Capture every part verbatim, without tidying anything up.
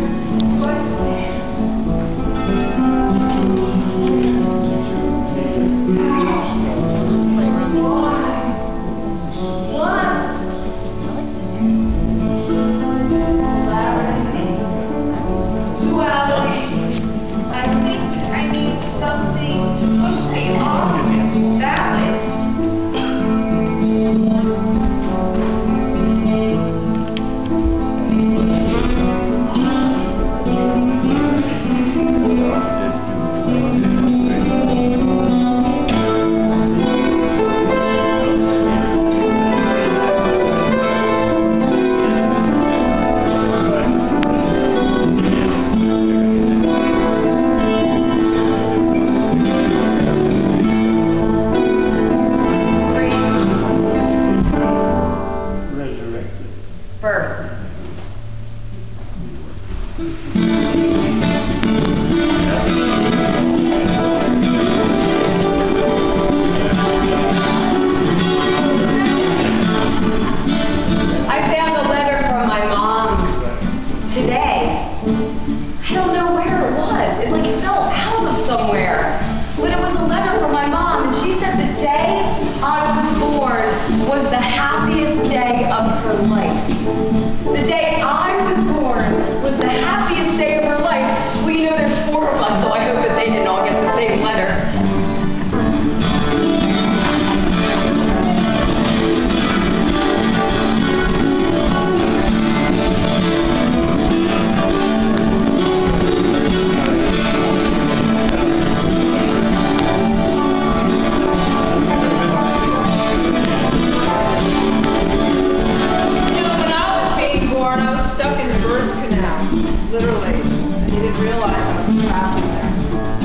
Birth. I found a letter from my mom today. I don't know where it was. It like it fell out of somewhere. But it was a letter from my mom, and she said the day I was born was the happiest day of her life. The day I was born was the happiest day of her life. Well, you know, there's four of us, so I hope that they didn't all get the same letter. Literally, and he didn't realize I was trapped in there.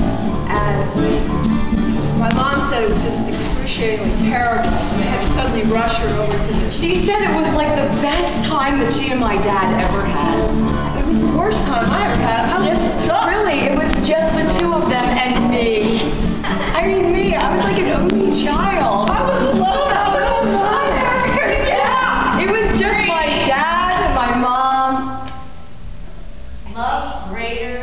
And my mom said it was just excruciatingly terrible. They had to suddenly rush her over to this. She said it was like the best time that she and my dad ever had. It was the worst time I ever had. I was Just really, it was just the two of them and me. I mean, me. I was like an only child. I was alone. I was alone. Yeah. It was just my dad and my mom. Love greater